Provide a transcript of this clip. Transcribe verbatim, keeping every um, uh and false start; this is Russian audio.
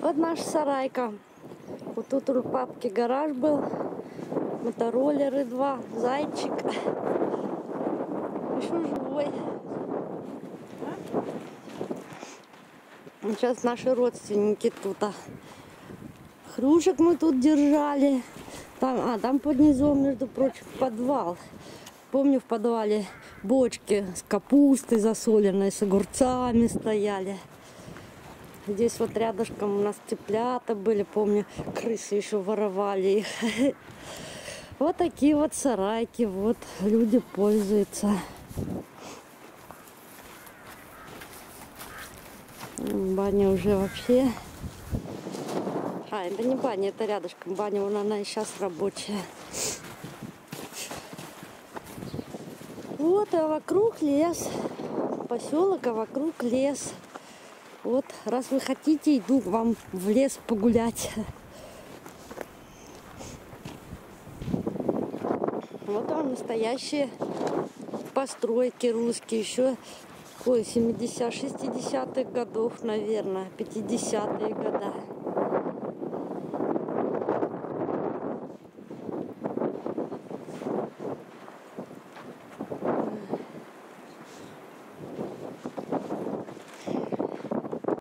Вот наша сарайка. Вот тут у папки гараж был. Мотороллеры два, зайчик. Еще живой. Сейчас наши родственники тут. Хрюшек мы тут держали. Там, а, там под низом, между прочим, подвал. Помню, в подвале бочки с капустой засоленной, с огурцами стояли. Здесь вот рядышком у нас цыплята были, помню, крысы еще воровали их. Вот такие вот сарайки, вот люди пользуются. Баня уже вообще... А, это не баня, это рядышком. Баня, вон она и сейчас рабочая. Вот, а вокруг лес. Поселок, а вокруг лес. Вот, раз вы хотите, иду к вам в лес погулять. Вот там настоящие постройки русские. Еще ой, семидесятых, шестидесятых годов, наверное, пятидесятые года.